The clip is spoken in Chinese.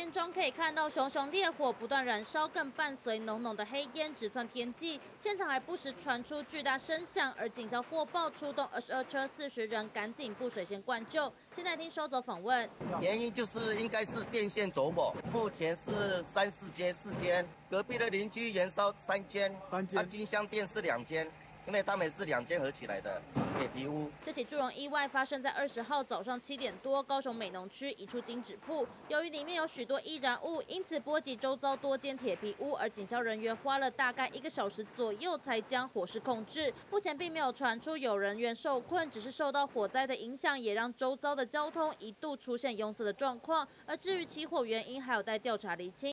面中可以看到熊熊烈火不断燃烧，更伴随浓浓的黑烟直窜天际。现场还不时传出巨大声响，而警消获报出动22车40人，赶紧布水线灌救。现在听收走访问， 原因就是应该是电线走火，目前是4间，隔壁的邻居燃烧3间，金香店是2间，因为他们是2间合起来的铁皮屋。 这起祝融意外发生在20号早上7点多，高雄美浓区一处金纸铺，由于里面有许多易燃物，因此波及周遭多间铁皮屋，而警消人员花了大概1个小时左右才将火势控制。目前并没有传出有人员受困，只是受到火灾的影响，也让周遭的交通一度出现拥塞的状况。而至于起火原因，还有待调查厘清。